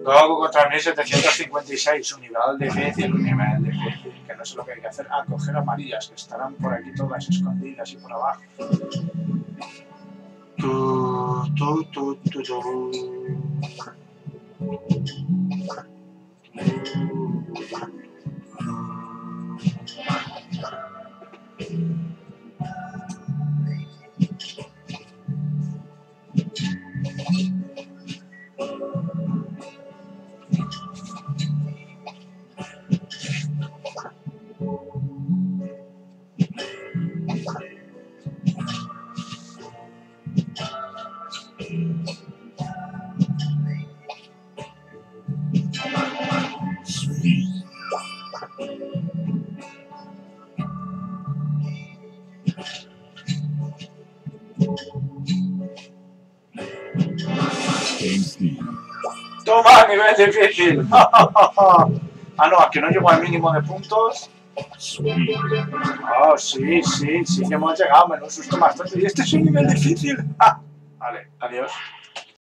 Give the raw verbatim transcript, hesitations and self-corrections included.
Luego contra mil setecientos cincuenta y seis, un nivel difícil, un nivel difícil, que no sé lo que hay que hacer. Ah, coger amarillas, que estarán por aquí todas escondidas y por abajo. Tu, tu, tu, tu, tu. Toma, nivel difícil. Ah, no, aquí no llego al mínimo de puntos. Oh, sí, sí, sí que hemos llegado. Menos susto más tonto. Y este es un nivel difícil. Ah, vale, adiós.